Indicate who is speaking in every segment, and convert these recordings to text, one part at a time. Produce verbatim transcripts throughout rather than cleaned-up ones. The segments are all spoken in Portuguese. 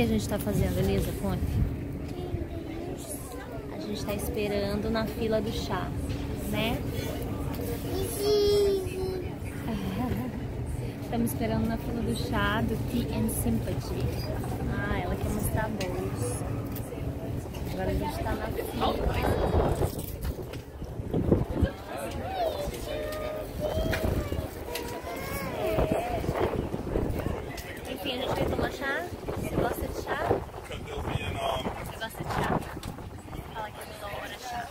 Speaker 1: a gente tá fazendo, Elisa? Conta. A gente tá esperando na fila do chá, né? Estamos esperando na fila do chá do Tea and Sympathy. Ah, ela quer mostrar bolos. Agora a gente tá na fila. Enfim, a gente vai tomar chá. Você gosta de chá? Você gosta de chá? Fala que adora chá.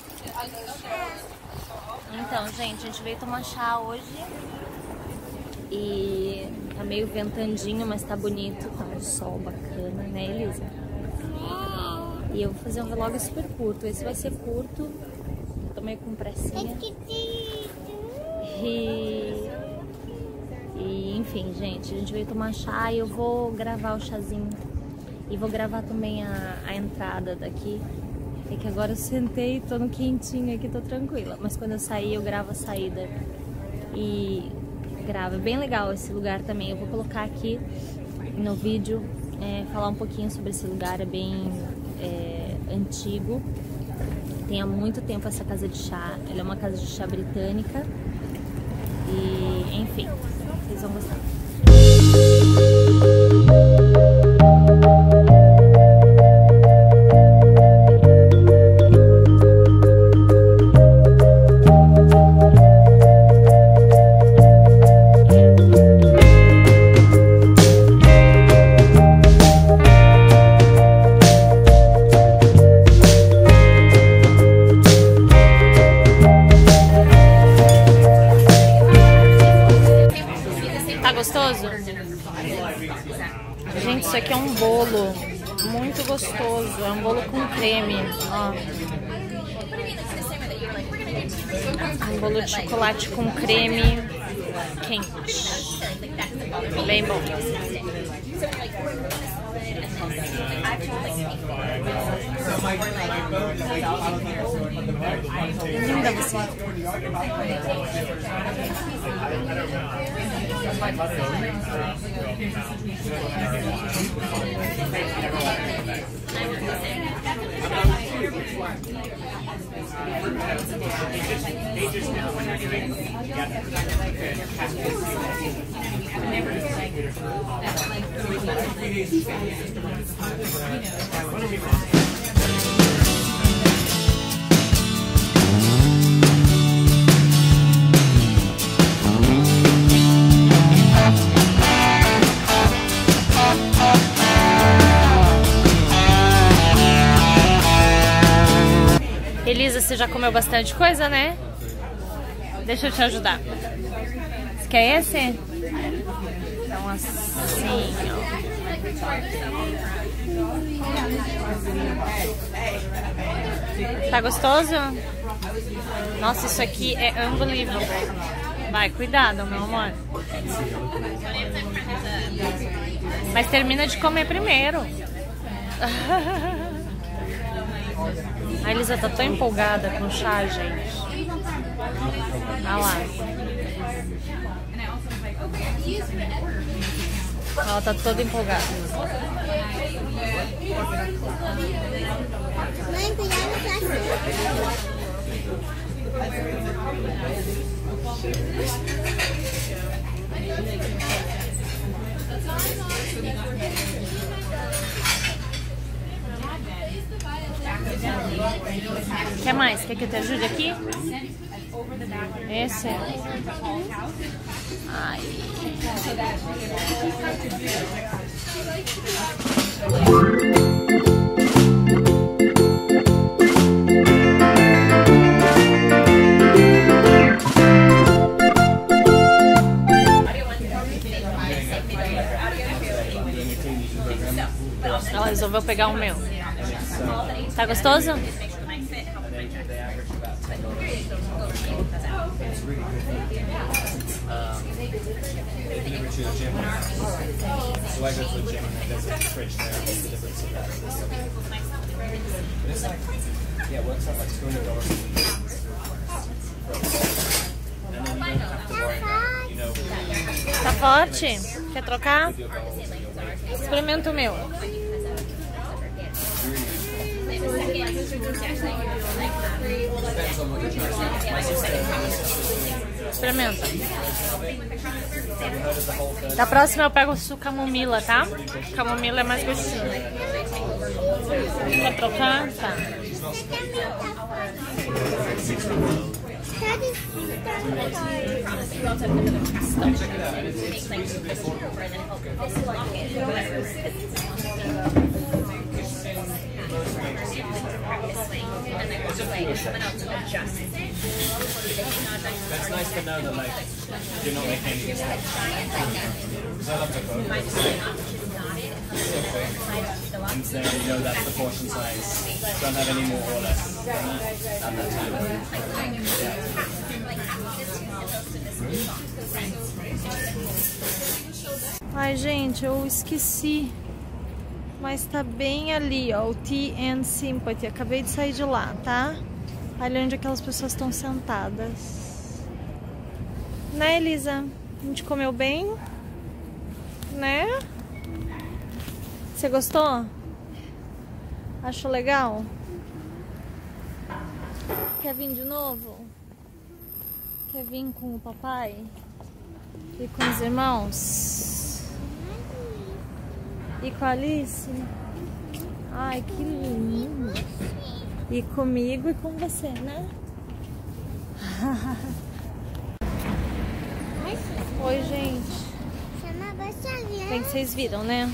Speaker 1: Então, gente, a gente veio tomar chá hoje. E tá meio ventandinho, mas tá bonito. Tá um sol bacana, né, Elisa? E eu vou fazer um vlog super curto. Esse vai ser curto. Tô meio com pressinha. E... e enfim, gente, a gente veio tomar chá e eu vou gravar o chazinho. E vou gravar também a, a entrada daqui. É que agora eu sentei, tô no quentinho aqui, tô tranquila. Mas quando eu sair, eu gravo a saída. E... grava. É bem legal esse lugar também. Eu vou colocar aqui no vídeo, é, falar um pouquinho sobre esse lugar. É bem é, antigo. Tem há muito tempo essa casa de chá. Ela é uma casa de chá britânica. E, enfim, vocês vão gostar. Gostoso? Gente, isso aqui é um bolo muito gostoso. É um bolo com creme, ó. Um bolo de chocolate com creme quente. Bem bom. Linda você. Elisa, você já comeu bastante coisa, né? Deixa eu te ajudar. Você quer esse? Então assim, ó. Tá gostoso? Nossa, isso aqui é unbelievable. Vai, cuidado, meu amor. Mas termina de comer primeiro. A Elisa tá tão empolgada com o chá, gente. Olha lá. Ela tá toda empolgada.
Speaker 2: Mãe, cuidado com a
Speaker 1: Quer mais? Quer que eu te ajude aqui? Esse? Ai. Ela resolveu pegar o meu. Tá gostoso? Tá forte? Quer trocar? Experimenta o meu. Experimenta. Da próxima eu pego o camomila, tá? Camomila é mais gostoso. Quer trocar? Tá.
Speaker 2: That's nice to know that like you're not making any mistakes. Because I love the book. And so you know that's the portion size. Don't have any more or less than that at that time.
Speaker 1: Ai, gente, eu esqueci. Mas tá bem ali, ó, o Tea and Sympathy. Acabei de sair de lá, tá? Ali onde aquelas pessoas estão sentadas. Né, Elisa? A gente comeu bem? Né? Você gostou? Achou legal? Quer vir de novo? Quer vir com o papai? E com os irmãos? E com a Alice? Ai, que lindo! E comigo e com você, né? Oi, gente. Bem que vocês viram, né?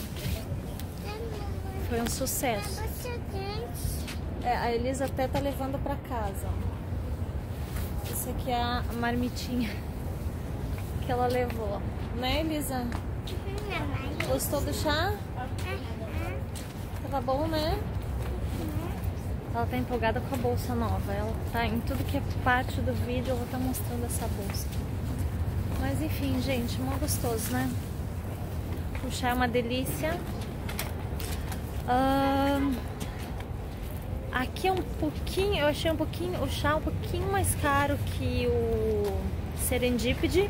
Speaker 1: Foi um sucesso. É, a Elisa até tá levando pra casa. Essa aqui é a marmitinha que ela levou. Né, Elisa? Gostou do chá? Tava bom, né? Ela tá empolgada com a bolsa nova. Ela tá em tudo que é parte do vídeo, ela tá mostrando essa bolsa. Mas enfim, gente, mó gostoso, né? O chá é uma delícia. Um, aqui é um pouquinho, eu achei um pouquinho, o chá um pouquinho mais caro que o Serendipity.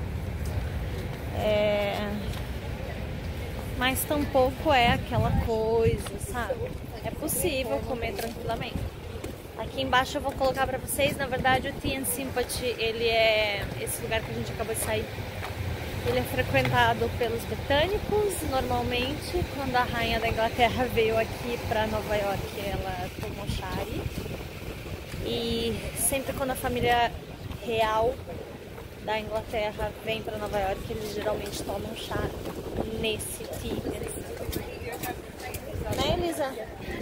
Speaker 1: É, mas tampouco é aquela coisa, sabe? É possível comer tranquilamente. Aqui embaixo eu vou colocar pra vocês, na verdade o Tea and Sympathy, ele é esse lugar que a gente acabou de sair. Ele é frequentado pelos britânicos. Normalmente, quando a rainha da Inglaterra veio aqui pra Nova York, ela tomou chá aí. E sempre quando a família real da Inglaterra vem pra Nova York, eles geralmente tomam chá nesse Tea. Né, Elisa?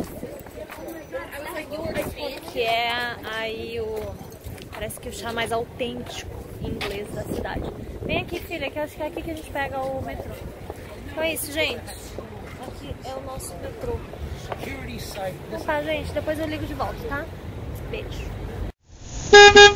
Speaker 1: Que é aí o... parece que o chá mais autêntico inglês da cidade. Vem aqui, filha, que eu acho que é aqui que a gente pega o metrô. Então é isso, gente. Aqui é o nosso metrô. Então tá, gente. Depois eu ligo de volta, tá? Beijo.